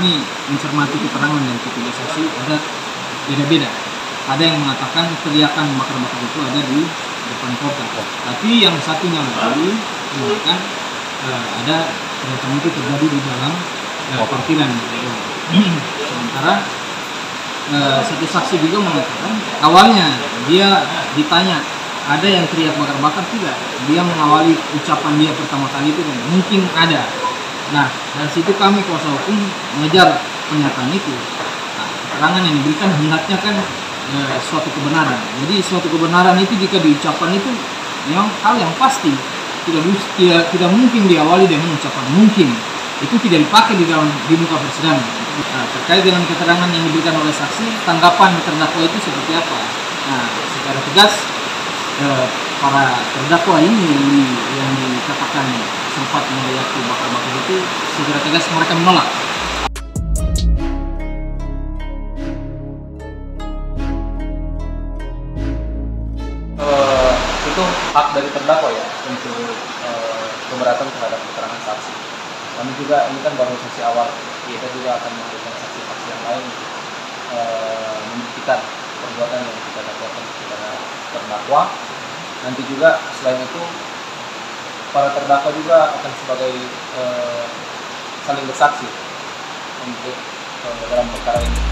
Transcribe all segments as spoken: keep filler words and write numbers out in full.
kami mencermati keterangan dari ketiga saksi ada beda-beda. Ada yang mengatakan teriakan bakar-bakar itu ada di depan kota, tapi yang satunya lagi mengatakan uh, ada teriakan itu terjadi di dalam uh, parkiran. Sementara uh, satu saksi juga mengatakan awalnya dia ditanya ada yang teriak bakar-bakar tidak, dia mengawali ucapan dia pertama kali itu mungkin ada. Nah, dari situ kami kuasa hukum mengejar pernyataan itu. Nah, keterangan yang diberikan hendaknya kan e, suatu kebenaran. Jadi suatu kebenaran itu jika diucapkan itu memang hal yang pasti, tidak tidak tidak mungkin diawali dengan ucapan mungkin. Itu tidak dipakai di dalam di muka persidangan. Nah, terkait dengan keterangan yang diberikan oleh saksi, tanggapan terdakwa itu seperti apa? Nah, secara tegas e, para terdakwa ini yang, di, yang dikatakan sempat meneriaki bakar-bakar itu secara tegas mereka menolak. Uh, itu hak dari terdakwa ya untuk uh, keberatan terhadap keterangan saksi. Kami juga ini kan baru saksi awal, kita juga akan memberikan saksi-saksi yang lain uh, membuktikan perbuatan yang kita dakwakan kepada terdakwa. Nanti juga selain itu para terdakwa juga akan sebagai uh, saling bersaksi untuk uh, dalam perkara ini.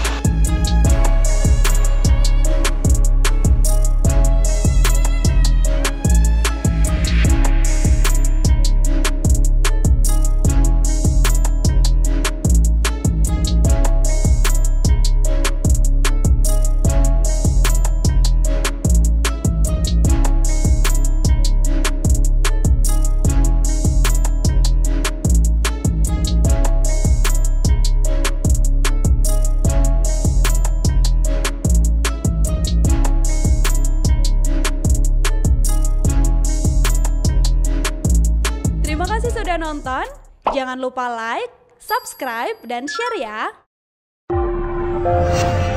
Terima kasih sudah nonton, jangan lupa like, subscribe, dan share ya!